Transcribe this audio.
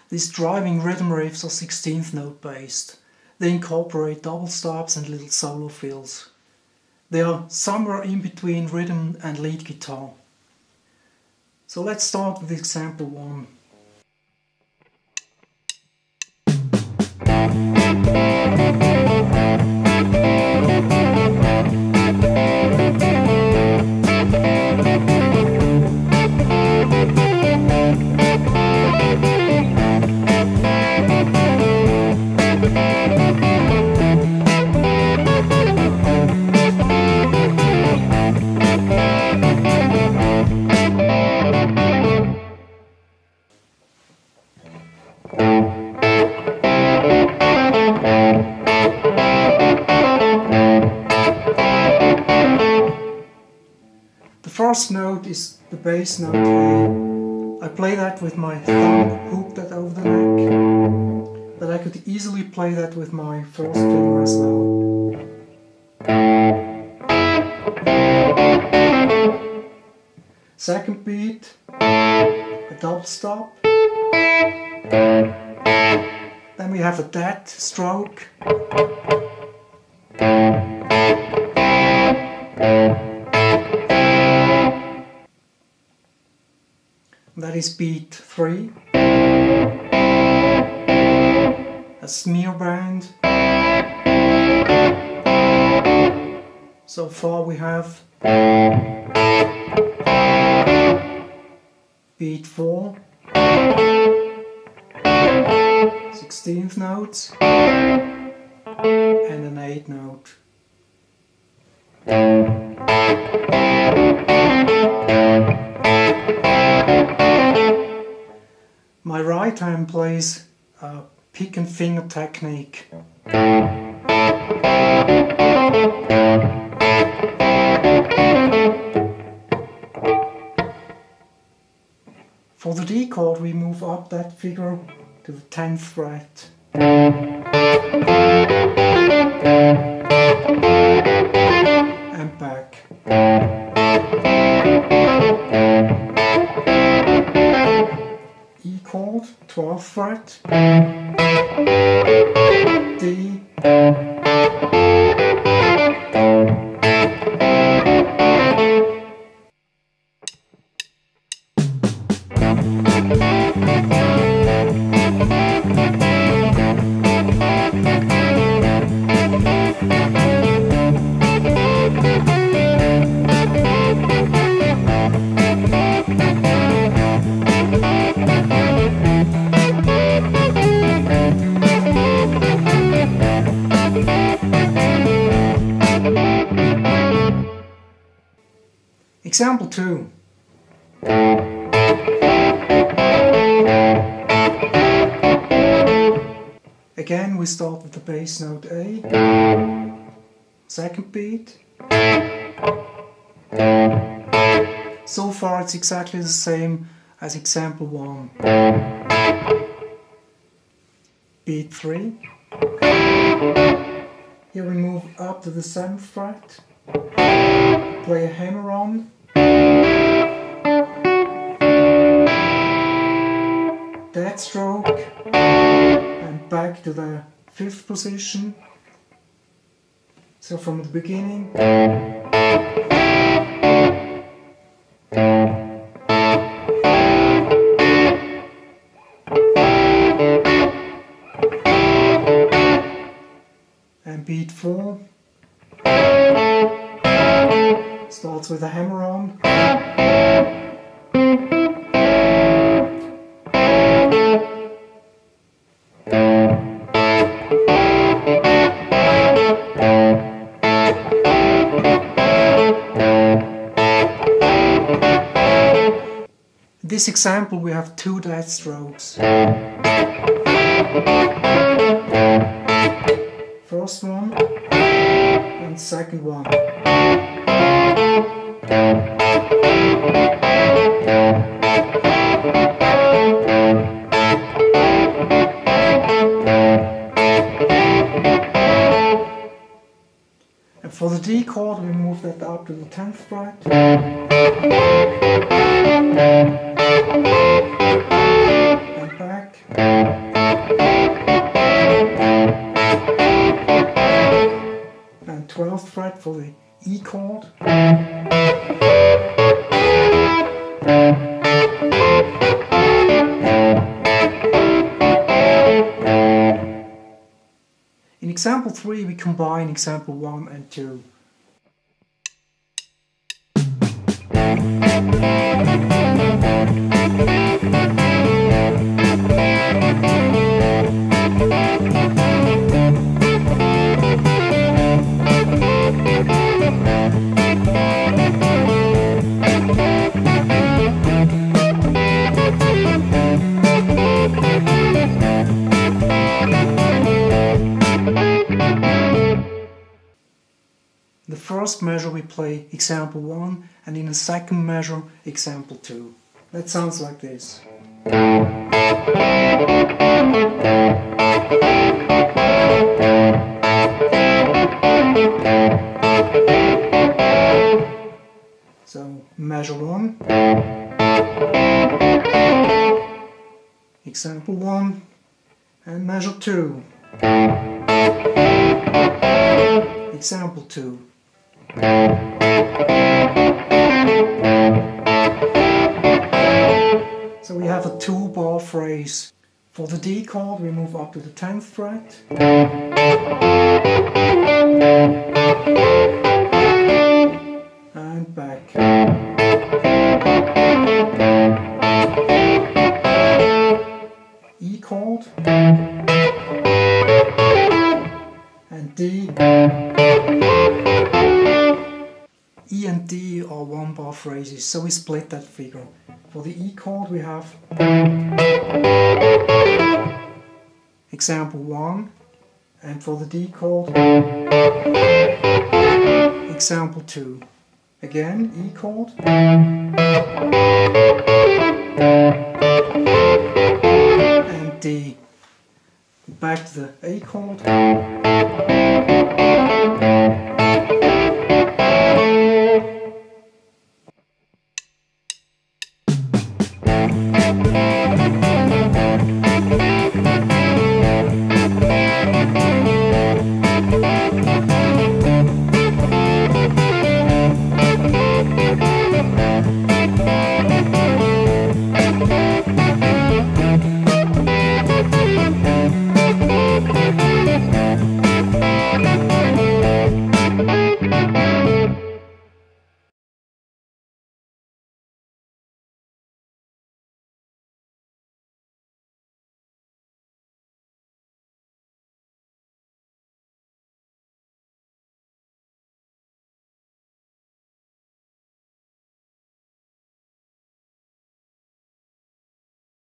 These driving rhythm riffs are 16th note based. They incorporate double stops and little solo fills. They are somewhere in between rhythm and lead guitar. So let's start with example 1. The first note is the bass note A. I play that with my thumb hooked over the neck, but I could easily play that with my first finger as well. Second beat, a double stop. Then we have a dead stroke. That is beat 3. A smear band. So far we have beat 4, 16th notes, and an 8th note. My right hand plays a pick and finger technique. For the D chord we move up that finger to the 10th fret. And back. E chord, 12th fret, D, Example 2. Again we start with the bass note A, second beat. So far it's exactly the same as example 1. Beat 3. Here we move up to the 7th fret, play a hammer on, dead stroke, and back to the 5th position. So from the beginning. And beat 4 starts with a hammer on. In this example we have 2 dead strokes. First one and second one. And for the D chord we move that up to the 10th fret. And back. example 3 we combine example 1 and 2. The first measure we play example 1 and in the second measure example 2. That sounds like this. So measure 1, example 1, and measure 2, example 2. So we have a 2-bar phrase. For the D chord we move up to the 10th fret. And back. E chord. And D. E and D are 1-bar phrases, so we split that figure. For the E chord we have example 1, and for the D chord example 2. Again, E chord, and D. Back to the A chord,